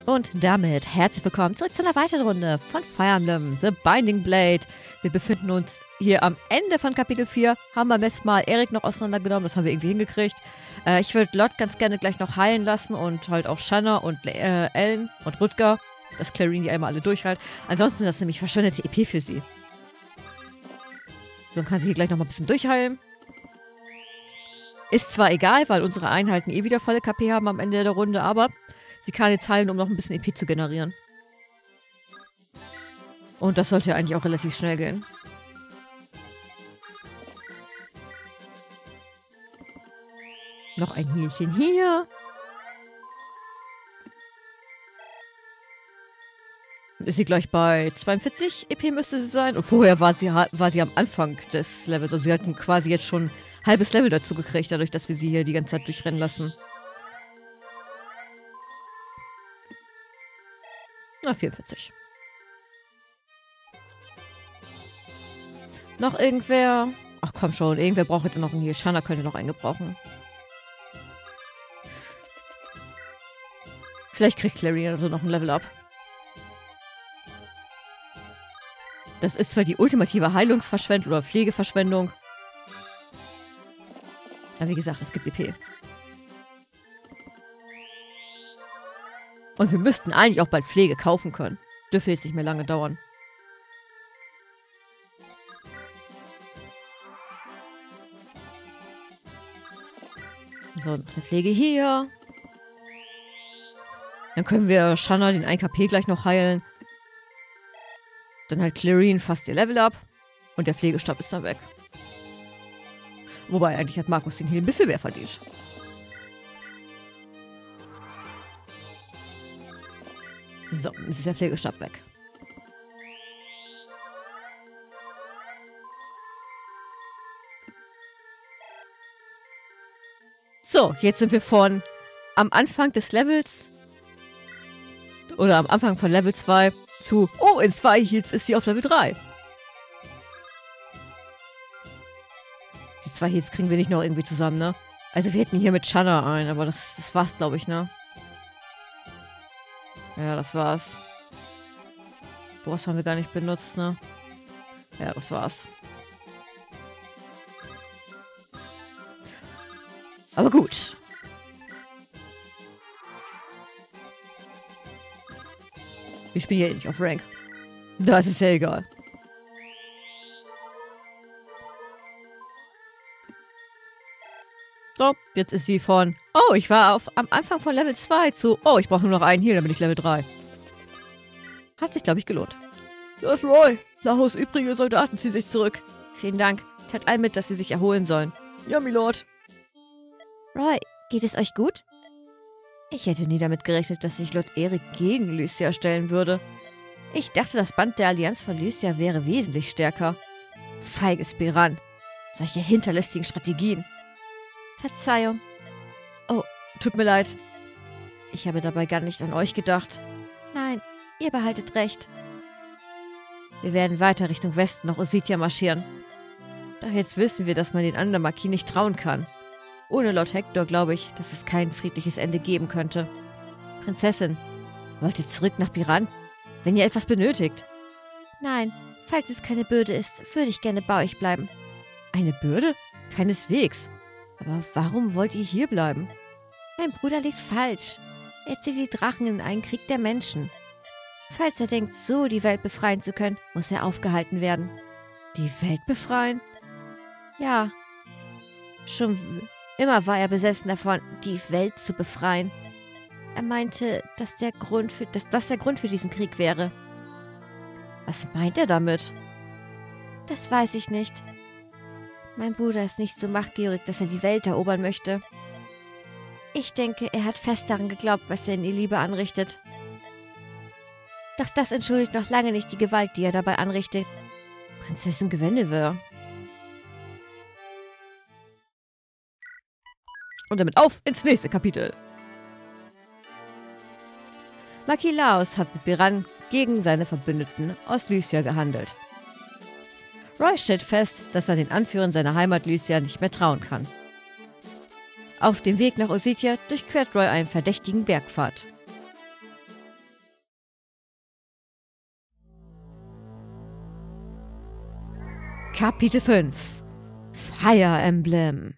Und damit herzlich willkommen zurück zu einer weiteren Runde von Fire Emblem The Binding Blade. Wir befinden uns hier am Ende von Kapitel 4. Haben beim letzten Mal Erik noch auseinandergenommen, das haben wir irgendwie hingekriegt. Ich würde Lot ganz gerne gleich noch heilen lassen und halt auch Shanna und Ellen und Rutger, dass Clarine die einmal alle durchheilt. Ansonsten ist das nämlich verschwendete EP für sie. So, dann kann sie hier gleich noch mal ein bisschen durchheilen. Ist zwar egal, weil unsere Einheiten eh wieder volle KP haben am Ende der Runde, aber sie kann jetzt heilen, um noch ein bisschen EP zu generieren. Und das sollte ja eigentlich auch relativ schnell gehen. Noch ein Hähnchen hier. Ist sie gleich bei 42 EP müsste sie sein. Und vorher war sie am Anfang des Levels. Also sie hatten quasi jetzt schon ein halbes Level dazu gekriegt, dadurch, dass wir sie hier die ganze Zeit durchrennen lassen. Na, 44. Noch irgendwer? Ach komm schon, irgendwer braucht heute noch einen Heal. Shanna könnte noch einen gebrauchen. Vielleicht kriegt Clarine also noch ein Level up. Das ist zwar die ultimative Heilungsverschwendung oder Pflegeverschwendung. Aber wie gesagt, es gibt EP. Und wir müssten eigentlich auch bald Pflege kaufen können. Dürfte jetzt nicht mehr lange dauern. So, eine Pflege hier. Dann können wir Shanna den 1 KP gleich noch heilen. Dann halt Clarine fast ihr Level up. Und der Pflegestab ist dann weg. Wobei, eigentlich hat Markus den Heal ein bisschen mehr verdient. So, jetzt ist der Pflegestab weg. So, jetzt sind wir am Anfang des Levels oder am Anfang von Level 2 zu, oh, in 2 Heals ist sie auf Level 3. Die 2 Heals kriegen wir nicht noch irgendwie zusammen, ne? Also wir hätten hier mit Shanna ein, aber das war's, glaube ich, ne? Ja, das war's. Boss haben wir gar nicht benutzt, ne? Ja, das war's. Aber gut. Wir spielen hier nicht auf Rank. Das ist ja egal. So, jetzt ist sie von, oh, ich war am Anfang von Level 2 zu, oh, ich brauche nur noch einen Heal, dann bin ich Level 3. Hat sich, glaube ich, gelohnt. Das ist Roy. Lahos übrige Soldaten ziehen sich zurück. Vielen Dank. Teilt allen mit, dass sie sich erholen sollen. Ja, Milord. Roy, geht es euch gut? Ich hätte nie damit gerechnet, dass sich Lord Erik gegen Lycia stellen würde. Ich dachte, das Band der Allianz von Lycia wäre wesentlich stärker. Feiges Biran. Solche hinterlistigen Strategien. Verzeihung. Oh, tut mir leid. Ich habe dabei gar nicht an euch gedacht. Nein, ihr behaltet recht. Wir werden weiter Richtung Westen nach Ossetia marschieren. Doch jetzt wissen wir, dass man den anderen Marquis nicht trauen kann. Ohne Lord Hector glaube ich, dass es kein friedliches Ende geben könnte. Prinzessin, wollt ihr zurück nach Biran, wenn ihr etwas benötigt? Nein, falls es keine Bürde ist, würde ich gerne bei euch bleiben. Eine Bürde? Keineswegs. Aber warum wollt ihr hier bleiben? Mein Bruder liegt falsch. Er zieht die Drachen in einen Krieg der Menschen. Falls er denkt, so die Welt befreien zu können, muss er aufgehalten werden. Die Welt befreien? Ja. Schon immer war er besessen davon, die Welt zu befreien. Er meinte, dass das der Grund für diesen Krieg wäre. Was meint er damit? Das weiß ich nicht. Mein Bruder ist nicht so machtgierig, dass er die Welt erobern möchte. Ich denke, er hat fest daran geglaubt, was er in ihr Liebe anrichtet. Doch das entschuldigt noch lange nicht die Gewalt, die er dabei anrichtet. Prinzessin Guinevere. Und damit auf ins nächste Kapitel. Marquis Laos hat mit Biran gegen seine Verbündeten aus Lycia gehandelt. Roy stellt fest, dass er den Anführern seiner Heimat Lycia nicht mehr trauen kann. Auf dem Weg nach Ossetia durchquert Roy einen verdächtigen Bergpfad. Kapitel 5 Fire Emblem.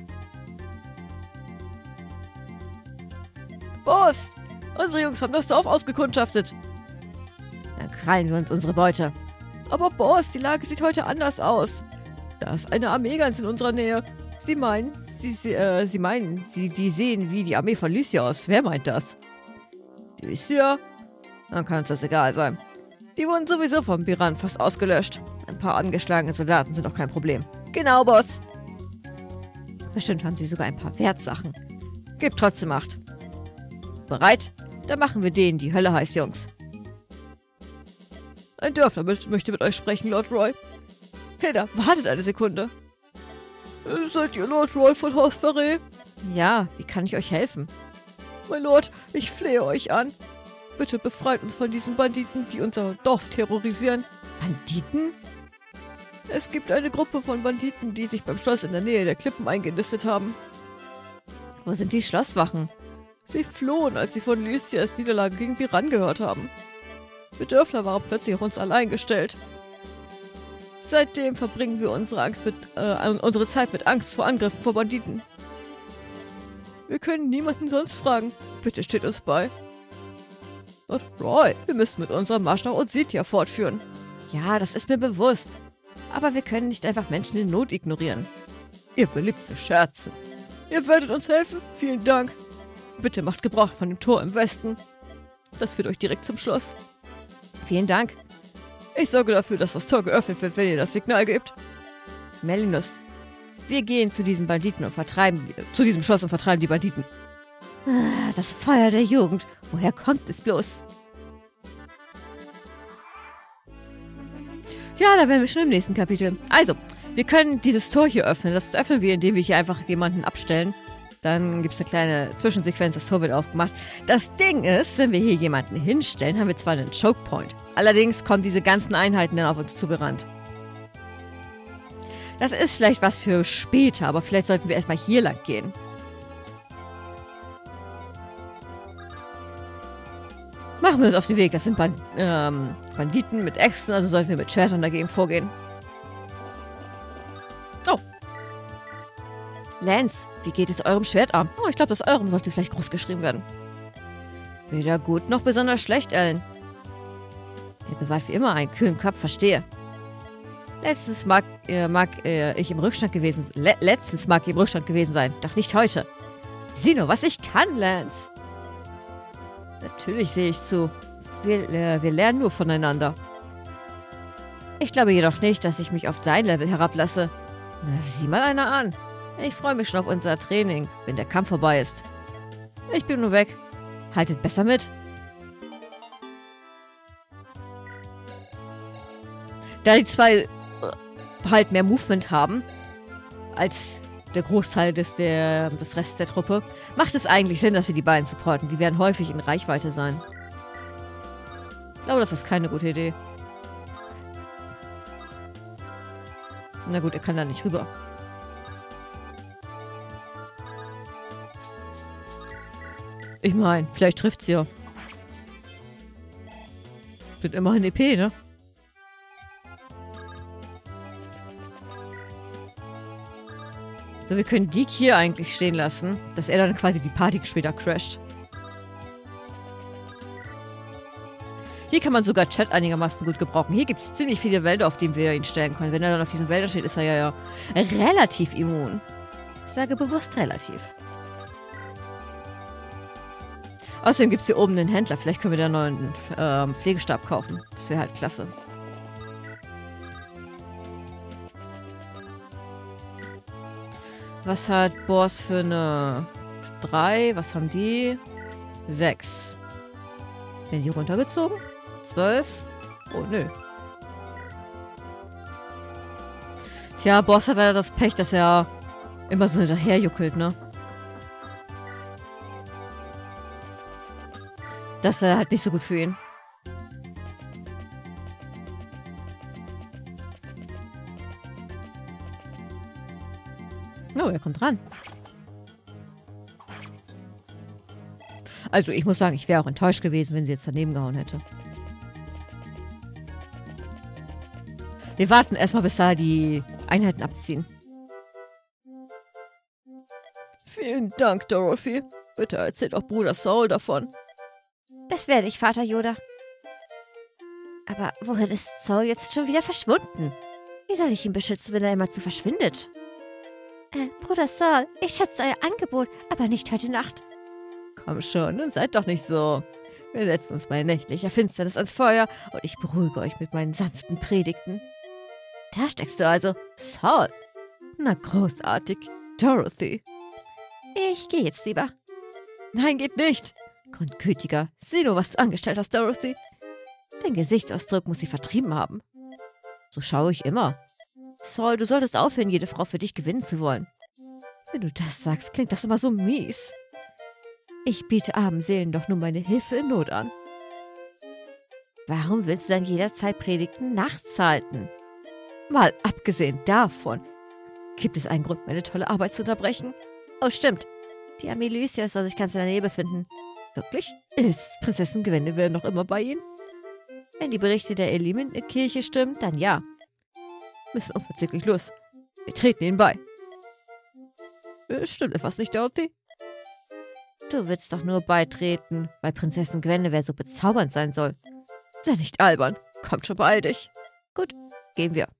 Boss! Unsere Jungs haben das Dorf ausgekundschaftet. Dann krallen wir uns unsere Beute. Aber Boss, die Lage sieht heute anders aus. Da ist eine Armee ganz in unserer Nähe. Sie meinen, die sehen wie die Armee von Lycia aus. Wer meint das? Lycia? Dann kann uns das egal sein. Die wurden sowieso vom Biran fast ausgelöscht. Ein paar angeschlagene Soldaten sind doch kein Problem. Genau, Boss. Bestimmt haben sie sogar ein paar Wertsachen. Gebt trotzdem Acht. Bereit? Dann machen wir denen die Hölle heiß, Jungs. Ein Dörfler möchte mit euch sprechen, Lord Roy. Hilda, wartet eine Sekunde. Seid ihr Lord Roy von Haus Ferré? Ja, wie kann ich euch helfen? Mein Lord, ich flehe euch an. Bitte befreit uns von diesen Banditen, die unser Dorf terrorisieren. Banditen? Es gibt eine Gruppe von Banditen, die sich beim Schloss in der Nähe der Klippen eingenistet haben. Wo sind die Schlosswachen? Sie flohen, als sie von Lycias Niederlage gegen Biran gehört haben. Wir Dörfler waren plötzlich auf uns allein gestellt. Seitdem verbringen wir unsere Zeit mit Angst vor Angriffen von Banditen. Wir können niemanden sonst fragen. Bitte steht uns bei. Lord Roy, wir müssen mit unserem Marsch nach Ozitia fortführen. Ja, das ist mir bewusst. Aber wir können nicht einfach Menschen in Not ignorieren. Ihr beliebt zu scherzen. Ihr werdet uns helfen? Vielen Dank. Bitte macht Gebrauch von dem Tor im Westen. Das führt euch direkt zum Schloss. Vielen Dank. Ich sorge dafür, dass das Tor geöffnet wird, wenn ihr das Signal gebt. Melinus, wir gehen zu diesem Schloss und vertreiben die Banditen. Ah, das Feuer der Jugend. Woher kommt es bloß? Tja, da wären wir schon im nächsten Kapitel. Also, wir können dieses Tor hier öffnen. Das öffnen wir, indem wir hier einfach jemanden abstellen. Dann gibt es eine kleine Zwischensequenz, das Tor wird aufgemacht. Das Ding ist, wenn wir hier jemanden hinstellen, haben wir zwar einen Choke Point. Allerdings kommen diese ganzen Einheiten dann auf uns zugerannt. Das ist vielleicht was für später, aber vielleicht sollten wir erstmal hier lang gehen. Machen wir uns auf den Weg. Das sind Banditen mit Äxten, also sollten wir mit Schwertern dagegen vorgehen. Oh. Lance, wie geht es eurem Schwertarm? Oh, ich glaube, das eurem sollte vielleicht groß geschrieben werden. Weder gut noch besonders schlecht, Ellen. Ihr bewahrt wie immer einen kühlen Kopf, verstehe. Letztens mag ich im Rückstand gewesen sein, doch nicht heute. Sieh nur, was ich kann, Lance. Natürlich sehe ich zu. Wir lernen nur voneinander. Ich glaube jedoch nicht, dass ich mich auf dein Level herablasse. Na, sieh mal einer an. Ich freue mich schon auf unser Training, wenn der Kampf vorbei ist. Ich bin nur weg. Haltet besser mit. Da die zwei halt mehr Movement haben als der Großteil des Restes der Truppe, macht es eigentlich Sinn, dass wir die beiden supporten. Die werden häufig in Reichweite sein. Ich glaube, das ist keine gute Idee. Na gut, er kann da nicht rüber. Ich meine, vielleicht trifft's ja. Sind immerhin EP, ne? So, wir können Deke hier eigentlich stehen lassen, dass er dann quasi die Party später crasht. Hier kann man sogar Chat einigermaßen gut gebrauchen. Hier gibt es ziemlich viele Wälder, auf denen wir ihn stellen können. Wenn er dann auf diesen Wäldern steht, ist er ja relativ immun. Ich sage bewusst relativ. Außerdem gibt es hier oben einen Händler. Vielleicht können wir da einen neuen Pflegestab kaufen. Das wäre halt klasse. Was hat Boss für eine 3? Was haben die? 6. Werden die runtergezogen? 12? Oh, nö. Tja, Boss hat leider das Pech, dass er immer so hinterherjuckelt, ne? Das ist halt nicht so gut für ihn. Oh, er kommt ran. Also ich muss sagen, ich wäre auch enttäuscht gewesen, wenn sie jetzt daneben gehauen hätte. Wir warten erstmal, bis da die Einheiten abziehen. Vielen Dank, Dorothy. Bitte erzähl doch Bruder Saul davon. Das werde ich, Vater Yoda. Aber wohin ist Saul jetzt schon wieder verschwunden? Wie soll ich ihn beschützen, wenn er immerzu verschwindet? Bruder Saul, ich schätze euer Angebot, aber nicht heute Nacht. Komm schon, nun seid doch nicht so. Wir setzen uns bei nächtlicher Finsternis ans Feuer und ich beruhige euch mit meinen sanften Predigten. Da steckst du also, Saul. Na, großartig, Dorothy. Ich gehe jetzt lieber. Nein, geht nicht. Grundgütiger, sieh nur, was du angestellt hast, Dorothy. Dein Gesichtsausdruck muss sie vertrieben haben. So schaue ich immer. Saul, du solltest aufhören, jede Frau für dich gewinnen zu wollen. Wenn du das sagst, klingt das immer so mies. Ich biete armen Seelen doch nur meine Hilfe in Not an. Warum willst du dann jederzeit Predigten nachts halten? Mal abgesehen davon, gibt es einen Grund, meine tolle Arbeit zu unterbrechen? Oh, stimmt. Die Armee Lysias soll sich ganz in der Nähe befinden. Wirklich? Ist Prinzessin Gwendolyn noch immer bei ihnen? Wenn die Berichte der Elimin-Kirche stimmen, dann ja. Müssen unverzüglich los. Wir treten ihnen bei. Stimmt etwas nicht, Dorothy? Du willst doch nur beitreten, weil Prinzessin Gwendolyn so bezaubernd sein soll. Sei nicht albern. Kommt schon, beeil dich. Gut, gehen wir.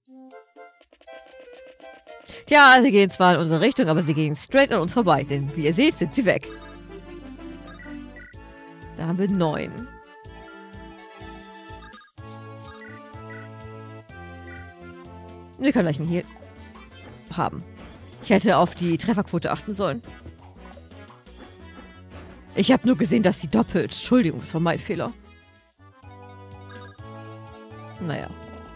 Tja, sie gehen zwar in unsere Richtung, aber sie gehen straight an uns vorbei, denn wie ihr seht, sind sie weg. Da haben wir 9. Wir können gleich einen Heal haben. Ich hätte auf die Trefferquote achten sollen. Ich habe nur gesehen, dass sie doppelt. Entschuldigung, das war mein Fehler. Naja.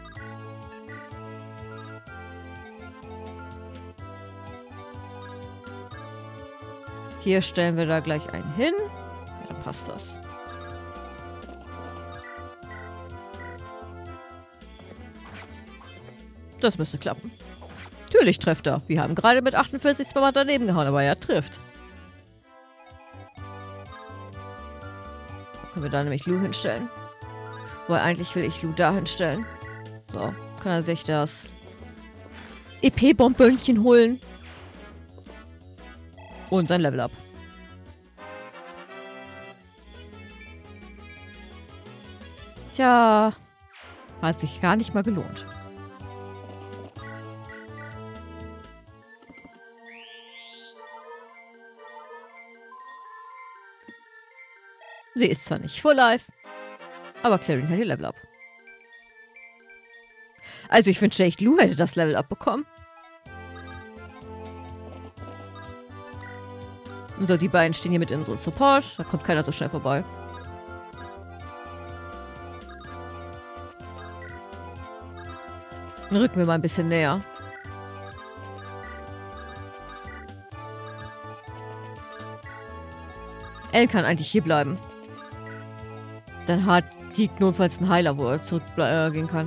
Hier stellen wir da gleich einen hin. Ja, dann passt das. Das müsste klappen. Natürlich trifft er. Wir haben gerade mit 48 zweimal daneben gehauen, aber er trifft. Können wir da nämlich Lou hinstellen. Weil eigentlich will ich Lou da hinstellen. So, kann er sich das EP-Bombönchen holen. Und sein Level up. Tja, hat sich gar nicht mal gelohnt. Sie ist zwar nicht Full Life, aber Clarion hat ihr Level up. Also ich wünschte echt, Lou hätte das Level up bekommen. So, die beiden stehen hier mit in unserem Support. Da kommt keiner so schnell vorbei. Dann rücken wir mal ein bisschen näher. Elle kann eigentlich hier bleiben. Dann hat die notfalls einen Heiler, wo er zurückgehen kann.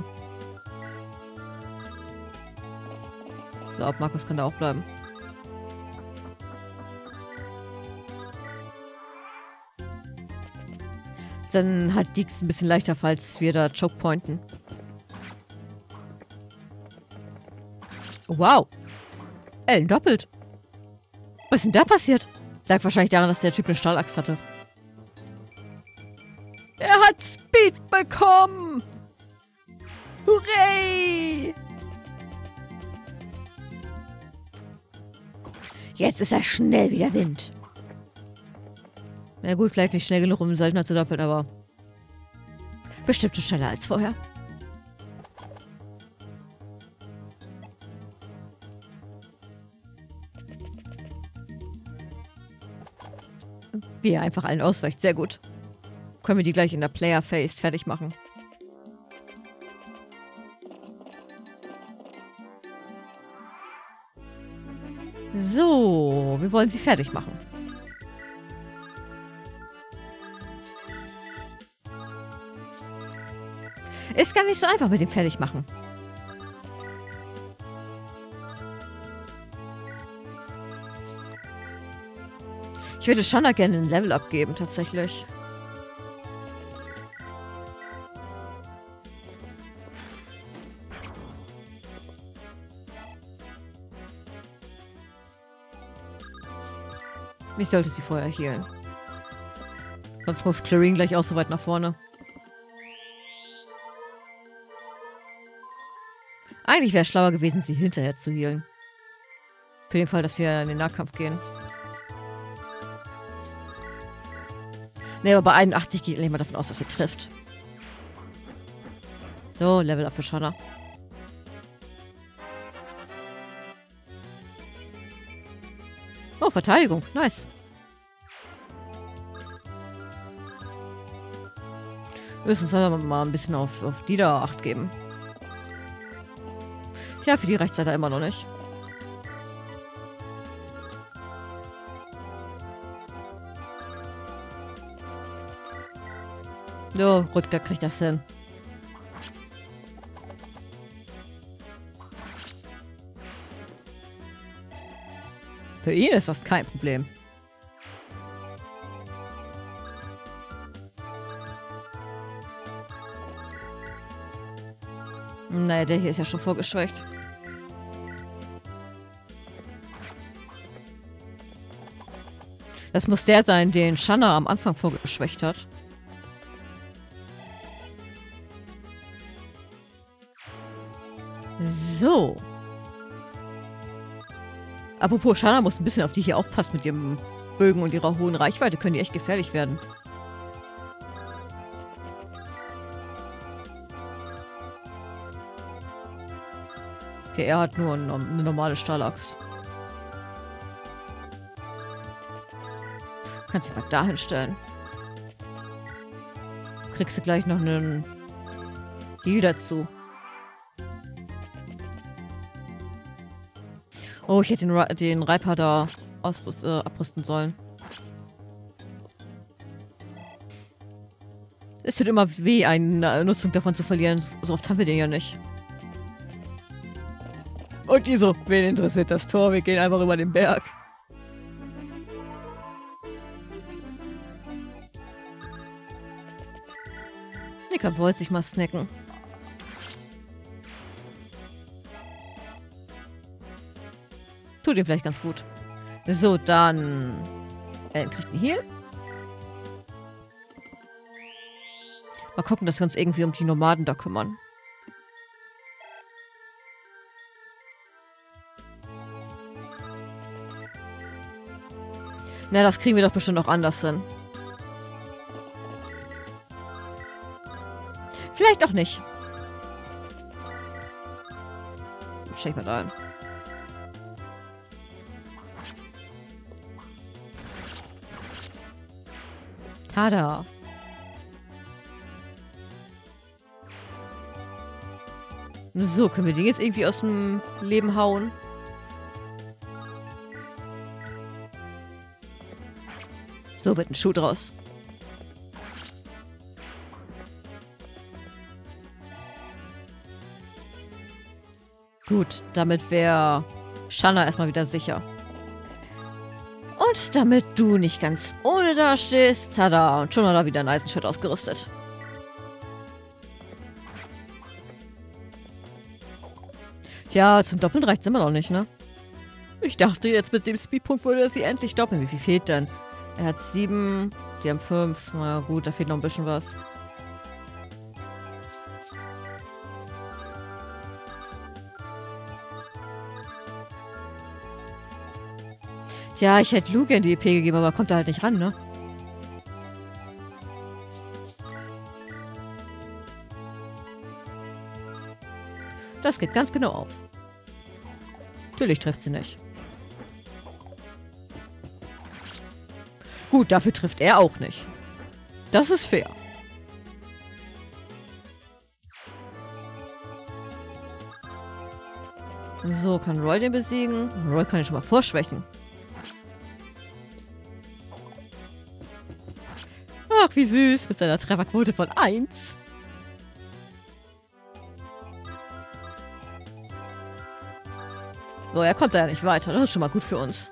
So, Markus kann da auch bleiben. Dann hat Deeks ein bisschen leichter, falls wir da chokepointen. Wow. Ellen doppelt. Was ist denn da passiert? Lag wahrscheinlich daran, dass der Typ eine Stahlaxt hatte. Er hat Speed bekommen! Hurray! Jetzt ist er schnell wie der Wind. Na gut, vielleicht nicht schnell genug, um den Söldner zu doppeln, aber bestimmt schon schneller als vorher. Wie er einfach allen ausweicht. Sehr gut. Können wir die gleich in der Player Phase fertig machen. So, wir wollen sie fertig machen. Ist gar nicht so einfach mit dem Fertigmachen. Ich würde schon gerne ein Level abgeben, tatsächlich. Ich sollte sie vorher healen. Sonst muss Clarine gleich auch so weit nach vorne. Eigentlich wäre es schlauer gewesen, sie hinterher zu healen. Für den Fall, dass wir in den Nahkampf gehen. Ne, aber bei 81 geht nicht mal davon aus, dass sie trifft. So, Level Up für Shanna. Oh, Verteidigung. Nice. Wir müssen uns dann mal ein bisschen auf die da Acht geben. Tja, für die reicht es leider immer noch nicht. So, Rutger kriegt das hin. Für ihn ist das kein Problem. Naja, der hier ist ja schon vorgeschwächt. Das muss der sein, den Shanna am Anfang vorgeschwächt hat. So. Apropos, Shanna muss ein bisschen auf die hier aufpassen mit ihrem Bögen und ihrer hohen Reichweite. Können die echt gefährlich werden. Okay, er hat nur eine normale Stahlaxt. Kannst du mal dahin stellen. Kriegst du gleich noch einen Heal dazu. Oh, ich hätte den Reiper da abrüsten sollen. Es tut immer weh, eine Nutzung davon zu verlieren. So oft haben wir den ja nicht. Und die so, wen interessiert das Tor? Wir gehen einfach über den Berg. Nika wollte sich mal snacken. Tut ihm vielleicht ganz gut. So, dann... Er kriegt einen Heal. Mal gucken, dass wir uns irgendwie um die Nomaden da kümmern. Na, das kriegen wir doch bestimmt auch anders hin. Vielleicht auch nicht. Stell ich mal da ein. Tada. So, können wir den jetzt irgendwie aus dem Leben hauen? So wird ein Schuh draus. Gut, damit wäre Shanna erstmal wieder sicher. Und damit du nicht ganz ohne dastehst, tada, und schon hat er wieder ein Eisenschwert ausgerüstet. Tja, zum Doppeln reicht es immer noch nicht, ne? Ich dachte, jetzt mit dem Speedpunkt würde er sie endlich doppeln. Wie viel fehlt denn? Er hat 7, die haben 5. Na gut, da fehlt noch ein bisschen was. Ja, ich hätte Luke in die EP gegeben, aber kommt da halt nicht ran, ne? Das geht ganz genau auf. Natürlich trifft sie nicht. Gut, dafür trifft er auch nicht. Das ist fair. So, kann Roy den besiegen? Roy kann ihn schon mal vorschwächen. Ach, wie süß, mit seiner Trefferquote von 1. So, er kommt da ja nicht weiter. Das ist schon mal gut für uns.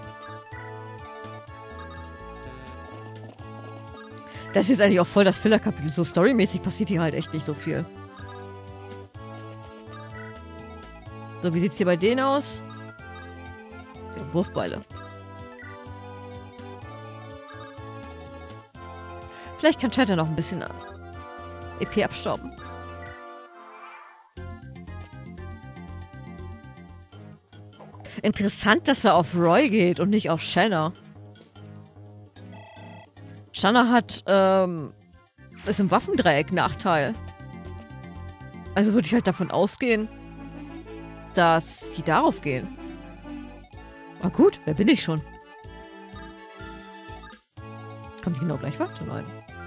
Das ist eigentlich auch voll das Filler-Kapitel. So storymäßig passiert hier halt echt nicht so viel. So, wie sieht's hier bei denen aus? Die Wurfbeile. Vielleicht kann Shatter noch ein bisschen EP abstauben. Interessant, dass er auf Roy geht und nicht auf Shanna. Shanna hat, ist im Waffendreieck Nachteil. Also würde ich halt davon ausgehen, dass die darauf gehen. Na gut, wer bin ich schon? Kommt die genau gleich weiter? Nein.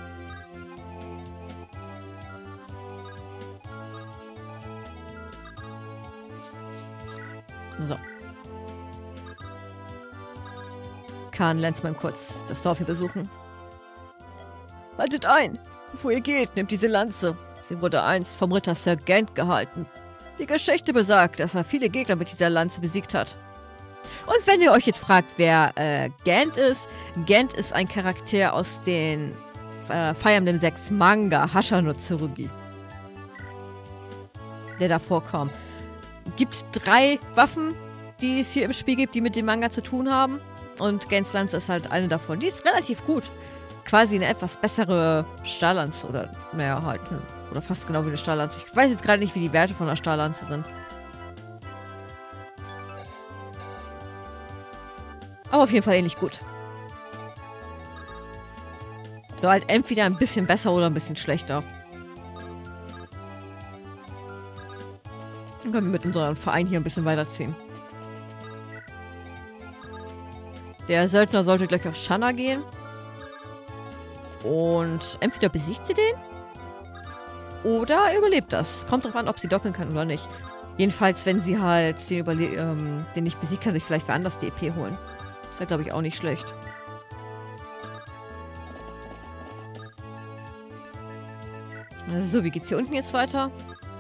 So. Kann Lensman kurz das Dorf hier besuchen. Haltet ein! Bevor ihr geht, nehmt diese Lanze. Sie wurde einst vom Ritter Sir Gant gehalten. Die Geschichte besagt, dass er viele Gegner mit dieser Lanze besiegt hat. Und wenn ihr euch jetzt fragt, wer Gant ist ein Charakter aus den Fire Emblem 6 Manga, Hasha no Tsurugi. Der da vorkommt. Gibt 3 Waffen, die es hier im Spiel gibt, die mit dem Manga zu tun haben. Und Gants Lanze ist halt eine davon. Die ist relativ gut. Quasi eine etwas bessere Stahllanze. Oder, naja, halt. Oder fast genau wie eine Stahllanze. Ich weiß jetzt gerade nicht, wie die Werte von der Stahllanze sind. Aber auf jeden Fall ähnlich gut. So halt entweder ein bisschen besser oder ein bisschen schlechter. Dann können wir mit unserem Verein hier ein bisschen weiterziehen. Der Söldner sollte gleich auf Shanna gehen. Und entweder besiegt sie den oder er überlebt das. Kommt drauf an, ob sie doppeln kann oder nicht. Jedenfalls, wenn sie halt den nicht besiegt, kann sich vielleicht wer anders die EP holen. Das wäre, glaube ich, auch nicht schlecht. So, wie geht's hier unten jetzt weiter?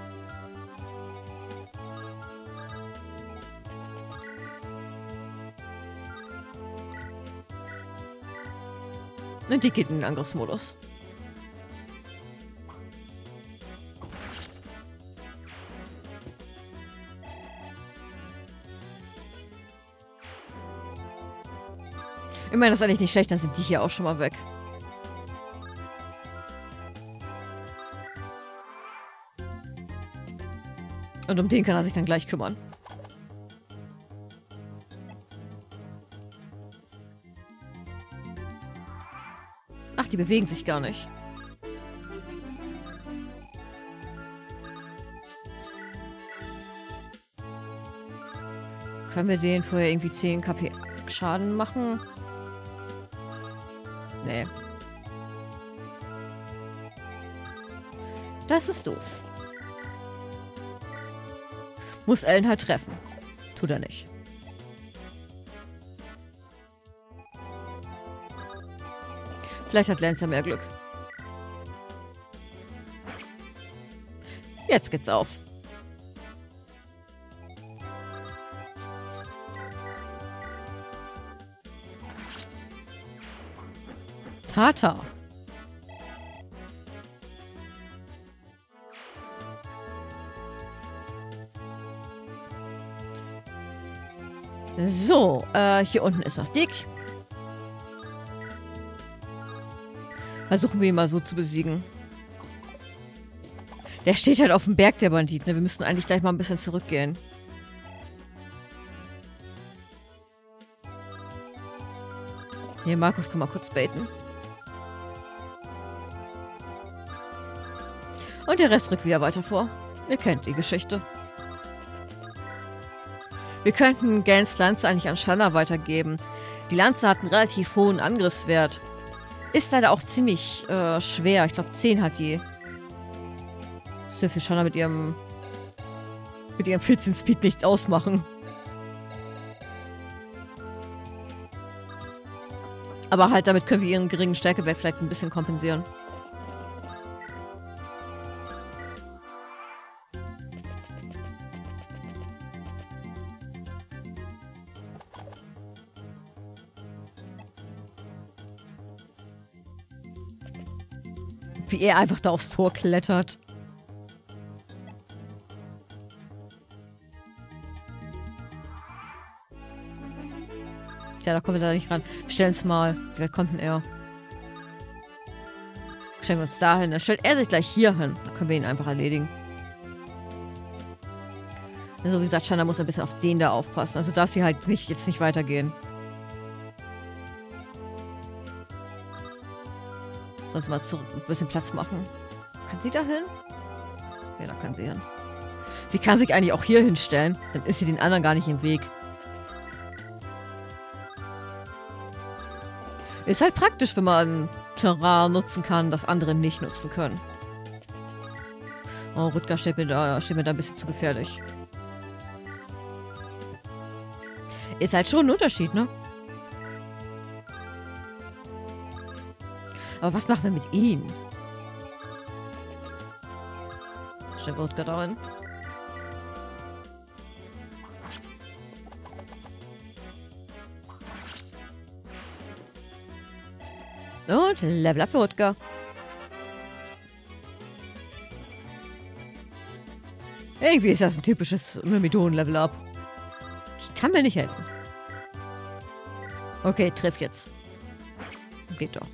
Und die geht in den Angriffsmodus. Ich meine, das ist eigentlich nicht schlecht, dann sind die hier auch schon mal weg. Und um den kann er sich dann gleich kümmern. Ach, die bewegen sich gar nicht. Können wir den vorher irgendwie 10 KP Schaden machen? Nee. Das ist doof. Muss Ellen halt treffen. Tut er nicht. Vielleicht hat Lance ja mehr Glück. Jetzt geht's auf. Tata. So, hier unten ist noch Dick. Versuchen wir ihn mal so zu besiegen. Der steht halt auf dem Berg, der Bandit, ne? Wir müssen eigentlich gleich mal ein bisschen zurückgehen. Hier, Markus, komm mal kurz baiten. Und der Rest rückt wieder weiter vor. Ihr kennt die Geschichte. Wir könnten Gans Lanze eigentlich an Shanna weitergeben. Die Lanze hat einen relativ hohen Angriffswert. Ist leider auch ziemlich schwer. Ich glaube 10 hat die. Das dürfte Shanna mit ihrem 14 Speed nichts ausmachen. Aber halt damit können wir ihren geringen Stärkewert vielleicht ein bisschen kompensieren. Wie er einfach da aufs Tor klettert. Ja, da kommen wir da nicht ran. Wir stellen es mal. Wie weit kommt denn er? stellen wir uns da hin. Dann stellt er sich gleich hier hin. Dann können wir ihn einfach erledigen. Also wie gesagt, Shanna muss ein bisschen auf den da aufpassen. Also darf sie halt jetzt nicht weitergehen. Sonst mal zurück, ein bisschen Platz machen. Kann sie da hin? Ja, da kann sie hin. Sie kann sich eigentlich auch hier hinstellen. Dann ist sie den anderen gar nicht im Weg. Ist halt praktisch, wenn man Terrain nutzen kann, das andere nicht nutzen können. Oh, Rüdger steht mir da ein bisschen zu gefährlich. Ist halt schon ein Unterschied, ne? Aber was machen wir mit ihm? Steht Rüdger da rein? Und Level Up für Rüdger. Irgendwie ist das ein typisches Myrmidon-Level Up. Ich kann mir nicht helfen. Okay, triff jetzt. Geht doch.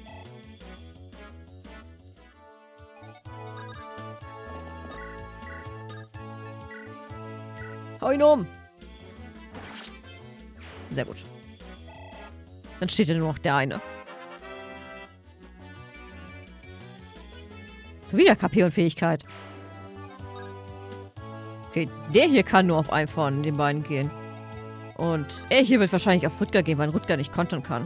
Hau ihn um. Sehr gut. Dann steht ja nur noch der eine. Wieder KP und Fähigkeit. Okay, der hier kann nur auf einen von den beiden gehen. Und er hier wird wahrscheinlich auf Rüdger gehen, weil Rüdger nicht kontern kann.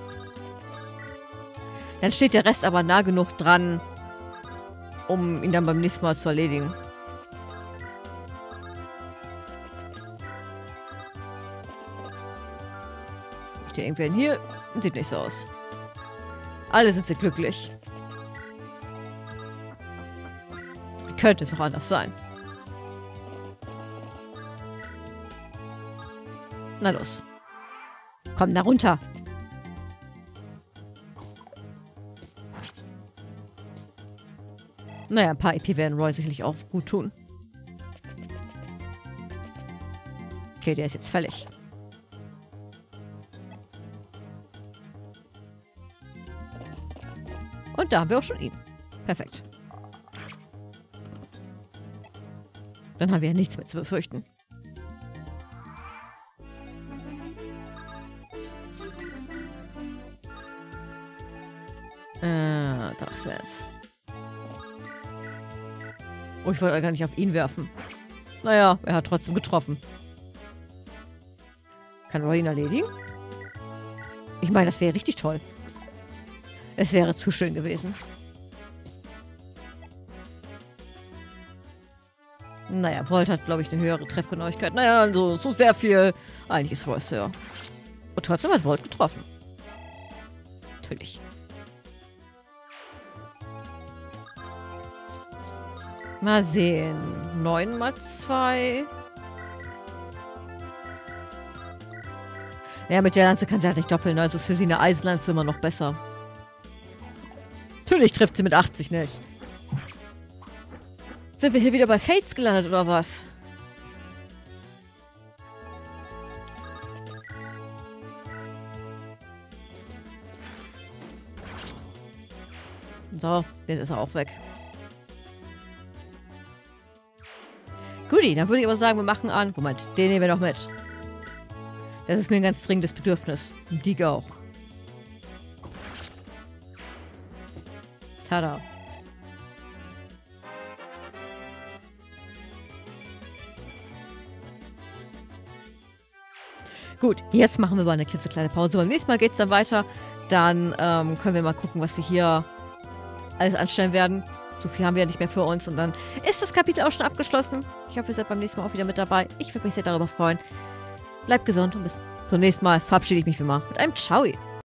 Dann steht der Rest aber nah genug dran, um ihn dann beim nächsten Mal zu erledigen. Ist hier irgendwer hier? Sieht nicht so aus. Alle sind sie glücklich. Könnte es auch anders sein. Na los. Komm da runter. Naja, ein paar EP werden Roy sicherlich auch gut tun. Okay, der ist jetzt fällig. Und da haben wir auch schon ihn. Perfekt. Dann haben wir ja nichts mehr zu befürchten. Da ist er jetzt. Oh, ich wollte gar nicht auf ihn werfen. Naja, er hat trotzdem getroffen. Kann Roy ihn erledigen? Ich meine, das wäre richtig toll. Es wäre zu schön gewesen. Naja, Volt hat, glaube ich, eine höhere Treffgenauigkeit. Naja, also so sehr viel. Eigentlich ist Roy Sir. Und trotzdem hat Volt getroffen. Natürlich. Mal sehen. 9 mal 2. Ja, mit der Lanze kann sie halt nicht doppeln. Also ist für sie eine Eisenlanze immer noch besser. Natürlich trifft sie mit 80 nicht. Sind wir hier wieder bei Fates gelandet, oder was? So, jetzt ist er auch weg. Guti, dann würde ich aber sagen, wir machen an. Moment, den nehmen wir noch mit. Das ist mir ein ganz dringendes Bedürfnis. Und die auch. Tada. Gut, jetzt machen wir mal eine klitzekleine Pause. Beim nächsten Mal geht es dann weiter. Dann können wir mal gucken, was wir hier alles anstellen werden. So viel haben wir ja nicht mehr für uns. Und dann ist das Kapitel auch schon abgeschlossen. Ich hoffe, ihr seid beim nächsten Mal auch wieder mit dabei. Ich würde mich sehr darüber freuen. Bleibt gesund und bis zum nächsten Mal verabschiede ich mich wie immer mit einem Ciao.